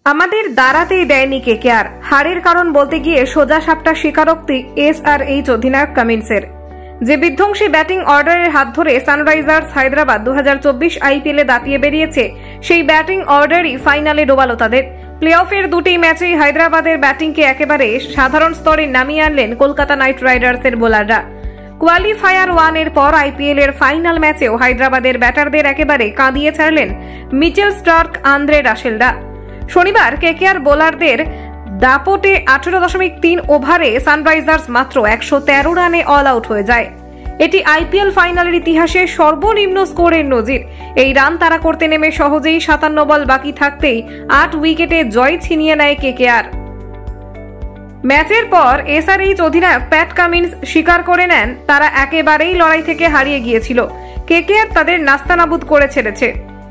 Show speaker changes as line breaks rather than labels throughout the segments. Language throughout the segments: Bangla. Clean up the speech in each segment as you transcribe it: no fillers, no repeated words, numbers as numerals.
আমাদের দাঁড়াতেই দেয়নি কেকেআর। হারের কারণ বলতে গিয়ে সোজা সাপটা স্বীকারোক্তি এসআরএইচ অধিনায়ক কামিন্সের। যে বিধ্বংসী ব্যাটিং অর্ডারের হাত ধরে সানরাইজার্স হায়দ্রাবাদ 2024 আইপিএলে দাপিয়ে বেরিয়েছে, সেই ব্যাটিং অর্ডারই ফাইনালে ডোবালো তাদের। প্লে অফের দুটি ম্যাচেই হায়দ্রাবাদের ব্যাটিংকে একেবারে সাধারণ স্তরে নামিয়ে আনলেন কলকাতা নাইট রাইডার্সের বোলাররা। কোয়ালিফায়ার 1 এর পর আইপিএল এর ফাইনাল ম্যাচেও হায়দ্রাবাদের ব্যাটারদের একেবারে কাঁদিয়ে ছাড়লেন মিচেল স্টার্ক, আন্দ্রে রাসেলরা। শনিবার কেকেআর বোলারদের দাপটে 18.3 ওভারে সানরাইজার্স মাত্র 113 রানে অল আউট হয়ে যায়। এটি আইপিএল ফাইনালের ইতিহাসে সর্বনিম্ন স্কোরের নজির। এই রান তারা করতে নেমে সহজেই 57 বল বাকি থাকতেই 8 উইকেটে জয় ছিনিয়ে নেয় কেকেআর। ম্যাচের পর এসআরএইচ অধিনায়ক প্যাট কামিন্স স্বীকার করে নেন, তারা একেবারেই লড়াই থেকে হারিয়ে গিয়েছিল। কেকেআর তাদের নাস্তানাবুদ করে ছেড়েছে।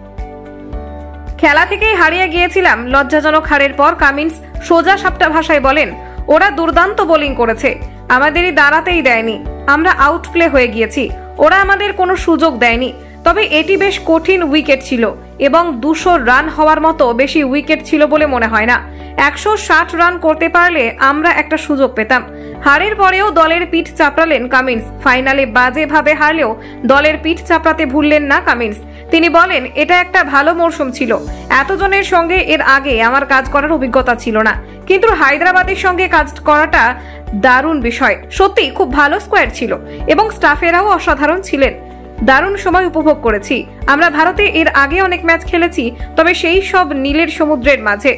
খেলা থেকেই হারিয়ে গিয়েছিলাম। লজ্জাজনক হারের পর কামিন্স সোজা সাপটা ভাষায় বলেন, ওরা দুর্দান্ত বোলিং করেছে, আমাদেরই দাঁড়াতেই দেয়নি। আমরা আউট প্লে হয়ে গিয়েছি, ওরা আমাদের কোনো সুযোগ দেয়নি। তবে এটি বেশ কঠিন উইকেট ছিল এবং 200 রান হওয়ার মতো বেশি উইকেট ছিল বলে মনে হয় না। 160 রান করতে পারলে আমরা একটা সুযোগ পেতাম। হারের পরেও দলের পিঠ চাপড়ালেন কামিন্স। ফাইনালে বাজেভাবে হারলেও দলের পিঠ চাপড়াতে ভুললেন না কামিন্স। তিনি বলেন, এটা একটা ভালো মরশুম ছিল। এতজনের সঙ্গে এর আগে আমার কাজ করার অভিজ্ঞতা ছিল না, কিন্তু হায়দ্রাবাদের সঙ্গে কাজ করাটা দারুণ বিষয়। সত্যি খুব ভালো স্কোয়াড ছিল এবং স্টাফেরাও অসাধারণ ছিলেন। দারুণ সময় উপভোগ করেছি। আমরা ভারতে এর আগে অনেক ম্যাচ খেলেছি, তবে সেই সব নীলের সমুদ্রের মাঝে।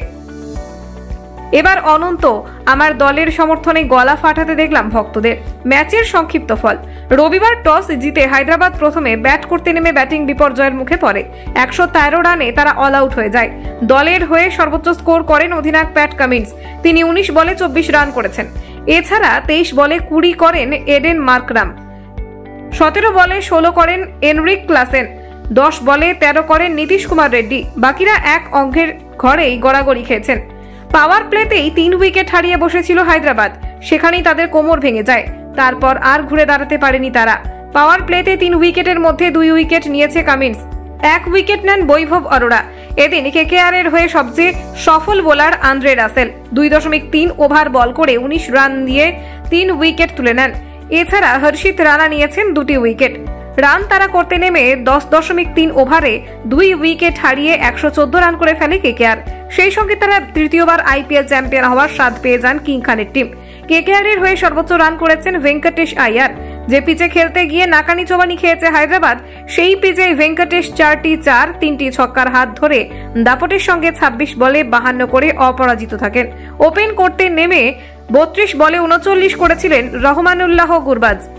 এবার অনন্ত আমার দলের সমর্থনে গলা ফাটাতে দেখলাম ভক্তদের। ম্যাচের সংক্ষিপ্ত ফল: রবিবার টস জিতে হায়দ্রাবাদ প্রথমে ব্যাট করতে নেমে ব্যাটিং বিপর্যয়ের মুখে পড়ে। 113 রানে তারা অল আউট হয়ে যায়। দলের হয়ে সর্বোচ্চ স্কোর করেন অধিনায়ক প্যাট কামিন্স। তিনি 19 বলে 24 রান করেছেন। এছাড়া 23 বলে 20 করেন এডেন মার্করাম, 17 বলে 16 করেন এনরিক ক্লাসেন, 10 বলে 13 করেন নীতিশ কুমার রেড্ডি। বাকিরা এক অঙ্কের ঘরেই গড়াগড়ি খেয়েছেন। পাওয়ার প্লেতেই 3 উইকেট হারিয়ে বসেছিল হায়দ্রাবাদ, সেখানেই তাদের কোমর ভেঙে যায়। তারপর আর ঘুরে দাঁড়াতে পারেনি তারা। পাওয়ার প্লেতে 3 উইকেটের মধ্যে 2 উইকেট নিয়েছে কামিন্স, 1 উইকেট নেন বৈভব অরোরা। এদিন কেকেআর এর হয়ে সবচেয়ে সফল বোলার আন্দ্রে রাসেল 2.3 ওভার বল করে 19 রান দিয়ে 3 উইকেট তুলে নেন। এছাড়া হর্ষিত রানা নিয়েছেন 2টি উইকেট। রান তারা করতে নেমে 10.3 ওভারে 2 উইকেট হারিয়ে 114 রান করে ফেলে কেকেআর। সেই সঙ্গে তারা তৃতীয়বার আইপিএল চ্যাম্পিয়ন হওয়ার স্বাদ পেয়ে যান কিং খানের টিম। কেকেআর এর হয়ে সর্বোচ্চ রান করেছেন ভেঙ্কটেশ আয়ার। যে পিচে খেলতে গিয়ে নাকানি চোবানি খেয়েছে হায়দ্রাবাদ, সেই পিচে ভেঙ্কটেশ 4টি 4, 3টি ছক্কার হাত ধরে দাপটের সঙ্গে 26 বলে 52 করে অপরাজিত থাকেন। ওপেন করতে নেমে 32 বলে 39 করেছিলেন রহমানুল্লাহ গুরবাজ।